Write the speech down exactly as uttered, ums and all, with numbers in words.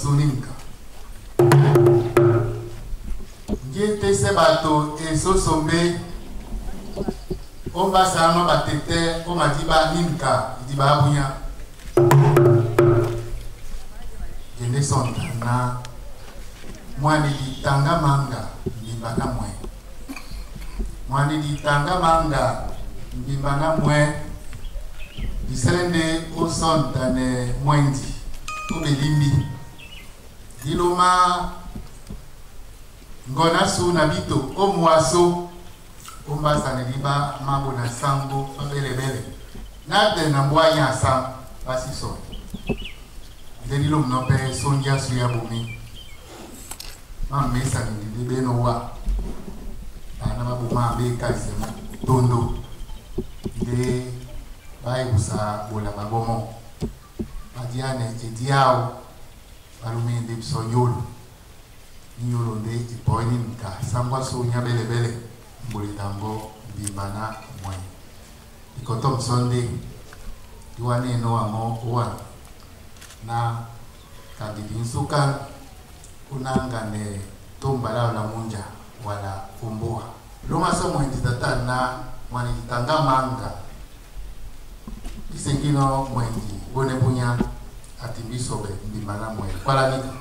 suninka. Ngete se bato eso sombe omba sama batete o madiba ninka diba abunya. Gende sonta na mwani di tanga manga mbibana mwe. Mwani di tanga manga mbibana mwe. Diselende o sonta ne mwendi o belimbi. Diloma ngona su na bito o mwaso omba saneliba mambo na sango bele bele. Nade na mbwanya sam basi so. Delilo mnope sonja suya bumi. Mamme saneli beno wa. Ana mabuma be kaisema tondo. De bai usa bola babomo. Madiane ediao balume de sonyolo. Nyolo de ipoini nka sangwa sonya bele bele. Mbuli tambo bimbana mwe. Ikotom sonde duane no amo uwa na kadidin sukan unanga ne tombala la munja wala umboa. Loma so mwendi tata na mwani tanga manga. Kisengino mwendi bone punya atimbisobe bimbana mwe. Kwala nika